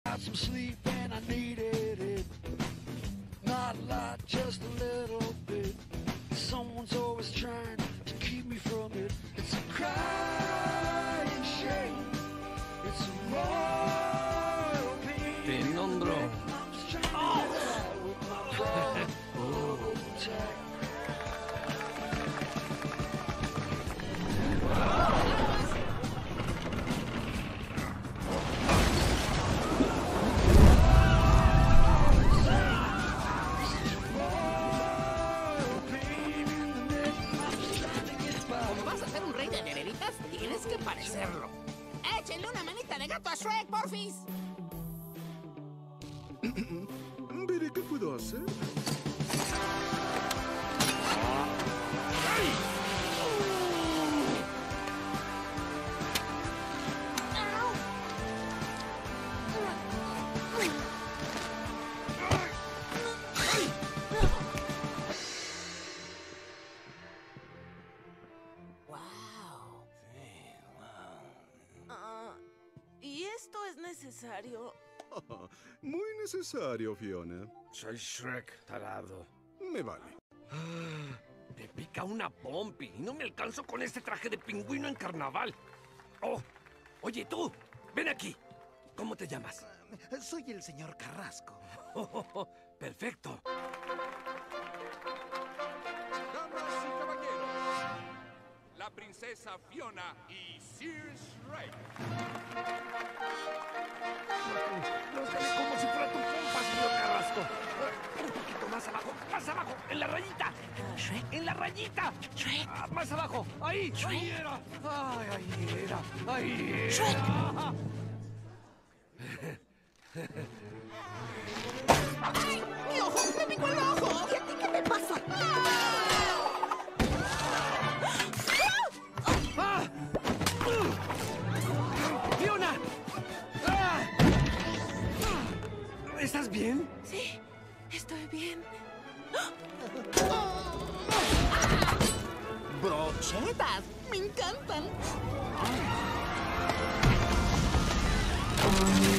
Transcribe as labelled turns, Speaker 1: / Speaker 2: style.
Speaker 1: Some sleep and I needed it. Not a lot, just a little bit. Someone's always trying to keep me from it. It's a crying shame. It's a royal pain.
Speaker 2: Te nombro.
Speaker 1: I'm just trying to get out with my bubble tech.
Speaker 3: Tienes que parecerlo. Échenle una manita de gato a Shrek, porfis.
Speaker 4: Veré qué puedo hacer.
Speaker 5: ¿Y esto es necesario?
Speaker 4: Muy necesario, Fiona.
Speaker 2: Soy Shrek, tarado.
Speaker 4: Me vale.
Speaker 2: Me pica una pompi. No me alcanzo con este traje de pingüino en carnaval. Oh, oye tú, ven aquí. ¿Cómo te llamas?
Speaker 6: Soy el señor Carrasco.
Speaker 2: Perfecto.
Speaker 7: Damas y caballeros, la princesa Fiona y Sir Shrek.
Speaker 2: Los haré como si fuera tu pompa, señor Carrasco. Un poquito más abajo, en la rayita.
Speaker 3: Shrek.
Speaker 2: En la rayita.
Speaker 3: Shrek.
Speaker 2: Más abajo, ahí.
Speaker 3: Shrek.
Speaker 2: Ahí era. Ay, ahí era. Ahí era.
Speaker 3: Shrek. ¡Ay! ¡Mi ojo! ¡Me picó el ojo! ¿Y a ti qué te pasa?
Speaker 2: ¡Ah! ¡Fiona! ¡Ah! ¿Estás bien?
Speaker 5: Sí, estoy bien.
Speaker 3: ¡Brochetas! ¡Me encantan!